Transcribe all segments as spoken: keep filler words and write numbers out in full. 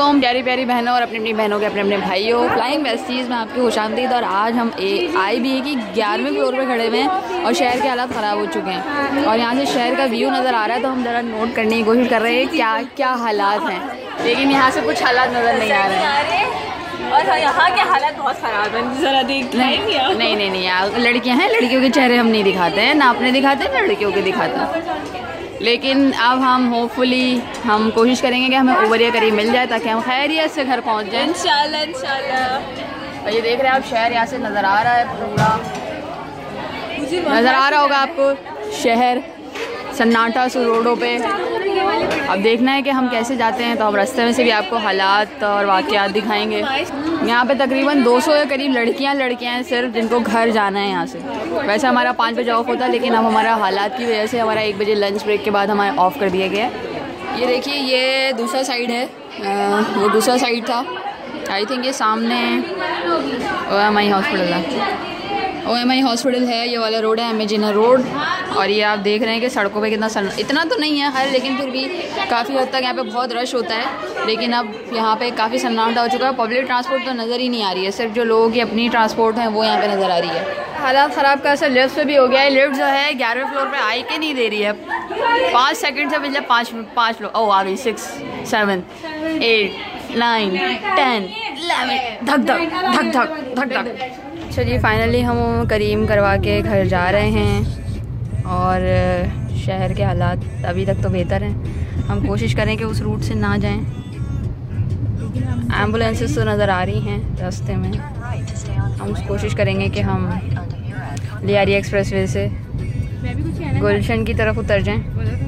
अलैकुम प्यारी प्यारी बहनों और अपनी अपनी बहनों के अपने अपने भाइयों, फ्लाइंग वेस्टीज़ में आपकी खुशामदीद। और आज हम ए आई बी ए की ग्यारहवें फ्लोर पे खड़े हुए हैं और शहर के हालात ख़राब हो चुके हैं और यहाँ से शहर का व्यू नज़र आ रहा है, तो हम ज़रा नोट करने की कोशिश कर रहे हैं क्या क्या हालात हैं, लेकिन यहाँ से कुछ हालात नज़र नहीं आ रहे हैं और यहाँ के हालात बहुत ख़राब हैं। ज़रा देख नहीं नहीं नहीं नहीं यार, लड़कियाँ हैं, लड़कियों के चेहरे हम नहीं दिखाते हैं, ना अपने दिखाते हैं ना लड़कियों के दिखाते हैं। लेकिन अब हम होपफुली हम कोशिश करेंगे कि हमें ओवर या करीब मिल जाए ताकि हम खैरियत से घर पहुंच जाएं इंशाल्लाह इंशाल्लाह। और ये देख रहे हैं आप, शहर यहाँ से नज़र आ रहा है, पूरा नज़र आ रहा होगा आपको शहर सन्नाटा से रोडों पे। अब देखना है कि हम कैसे जाते हैं, तो हम रास्ते में से भी आपको हालात और वाक़यात दिखाएंगे। यहाँ पे तकरीबन दो सौ के करीब लड़कियाँ लड़कियाँ हैं सिर्फ, जिनको घर जाना है यहाँ से। वैसे हमारा पाँच बजे ऑफ होता है, लेकिन अब हमारा हालात की वजह से हमारा एक बजे लंच ब्रेक के बाद हमारा ऑफ़ कर दिया गया है। ये देखिए, ये दूसरा साइड है, आ, वो दूसरा साइड था। आई थिंक ये सामने ओ एम आई हॉस्पिटल है, ओ एम आई हॉस्पिटल है, ये वाला रोड है एमेजिना रोड। और ये आप देख रहे हैं कि सड़कों पे कितना सन इतना तो नहीं है हर, लेकिन फिर भी काफ़ी हद तक यहाँ पे बहुत रश होता है। लेकिन अब यहाँ पे काफ़ी सन्नाटा हो चुका है, पब्लिक ट्रांसपोर्ट तो नज़र ही नहीं आ रही है, सिर्फ जो लोगों की अपनी ट्रांसपोर्ट है वो यहाँ पे नज़र आ रही है। हालात ख़राब का असर लिफ्ट पे भी हो गया है। लिफ्ट जो है ग्यारहवें फ्लोर पे आई के नहीं दे रही है, पाँच सेकंड से पहले पाँच पाँच लोग ओ आ गई, six seven eight nine ten eleven, धक धक धक धक धक धक। अच्छा जी, फाइनली हम करीम करवा के घर जा रहे हैं और शहर के हालात अभी तक तो बेहतर हैं। हम कोशिश करें कि उस रूट से ना जाएं। एम्बुलेंसेस तो नज़र आ रही हैं रास्ते में। हम कोशिश करेंगे कि हम लियारी एक्सप्रेस वे से गुलशन की तरफ उतर जाएं।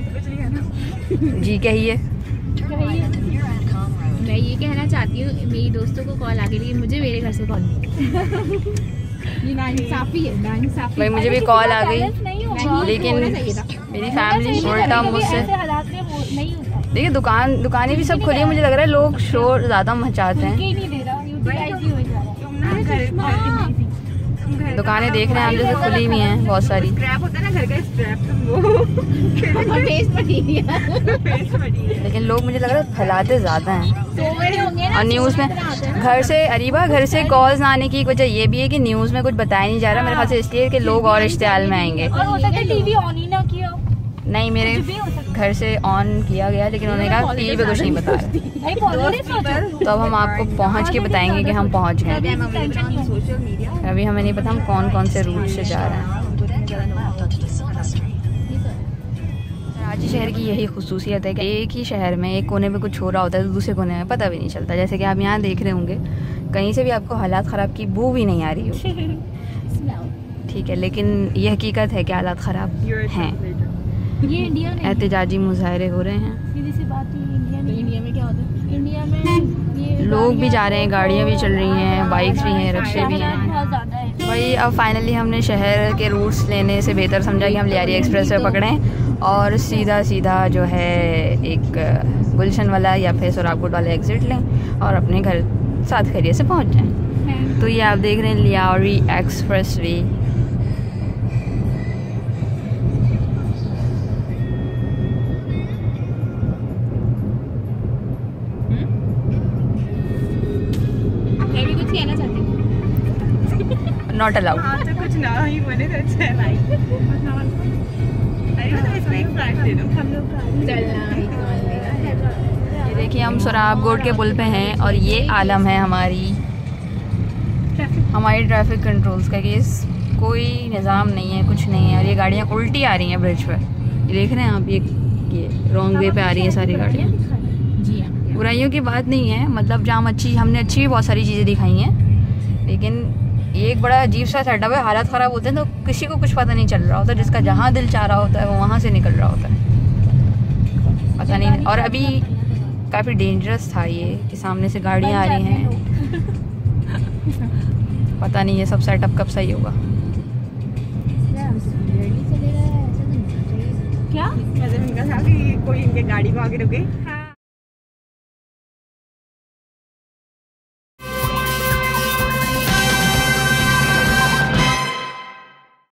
जी कहिए। मैं ये कहना चाहती हूँ, मेरी दोस्तों को कॉल आ गई, लेकिन मुझे मेरे घर से कॉल नहीं। ये नाइंसाफी है, नाइंसाफी। भाई मुझे भी कॉल आ गई, लेकिन मेरी फैमिली उल्टा मुझसे। देखिए दुकान दुकानें भी सब खुली है, मुझे लग रहा है लोग शोर ज़्यादा मचाते हैं। दुकानें देख रहे हैं आप जैसे खुली भी हैं बहुत सारी। लेकिन लोग मुझे लग रहा है फैलाते ज़्यादा हैं। और न्यूज़ में घर से अरीबा घर से कॉल्स ना आने की वजह ये भी है कि न्यूज़ में कुछ बताया नहीं जा रहा, मेरे ख्याल से इसलिए कि लोग और इश्तिहाल में आएंगे। नहीं, मेरे घर से ऑन किया गया, लेकिन उन्होंने कहा टीवी पे कुछ नहीं बता रहे। तो अब हम आपको पहुंच के बताएंगे कि हम पहुंच गए। अभी हमें नहीं पता हम कौन कौन से रूट से जा रहे हैं। कराची शहर की यही खुसूसियत है कि एक ही शहर में एक कोने पे कुछ हो रहा होता है तो दूसरे कोने में पता भी नहीं चलता। जैसे कि आप यहाँ देख रहे होंगे, कहीं से भी आपको हालात ख़राब की बू भी नहीं आ रही हो, ठीक है, लेकिन ये हकीकत है कि हालात ख़राब हैं। ये इंडिया में एहतजाजी मुजाहरे हो रहे हैं। सीधी सी बात है, इंडिया में इंडिया में क्या होता है, इंडिया में ये लोग भी जा रहे हैं, गाड़ियाँ भी चल रही हैं, बाइक्स भी हैं, रिक्शे भी हैं। भाई अब फाइनली हमने शहर के रूट्स लेने से बेहतर समझा कि हम लियारी एक्सप्रेस वे पकड़ें और सीधा सीधा जो है एक गुलशन वाला या फिर सोराबकोट वाला एग्ज़िट लें और अपने घर साथ खैरियत से पहुँच जाएँ। तो ये आप देख रहे हैं Lyari expressway. Not allowed. तो कुछ ना ही बोले तो अच्छा है भाई। अरे तो इसमें एक फ्लैट दे दो, हम लोग चलना। ये देखिए हम सोराबकोट के पुल पे हैं और ये आलम है हमारी हमारी ट्रैफिक कंट्रोल्स का, कि कोई निज़ाम नहीं है, कुछ नहीं है। और ये गाड़ियाँ उल्टी आ रही हैं ब्रिज पर, ये देख रहे हैं आप, ये ये रॉन्ग वे पे आ रही है सारी गाड़ियाँ। बुराइयों की बात नहीं है, मतलब जाम अच्छी, हमने अच्छी भी बहुत सारी चीज़ें दिखाई हैं, लेकिन ये एक बड़ा अजीब सा सेटअप है। हालात ख़राब होते हैं तो किसी को कुछ पता नहीं चल रहा होता, जिसका जहाँ दिल चाह रहा होता है वो वहाँ से निकल रहा होता है, पता नहीं। और अभी काफ़ी डेंजरस था ये कि सामने से गाड़ियाँ आ रही हैं, पता नहीं ये सब सेटअप कब सही होगा। क्या मतलब इनका था कि कोई इनके गाड़ी को आगे रुके।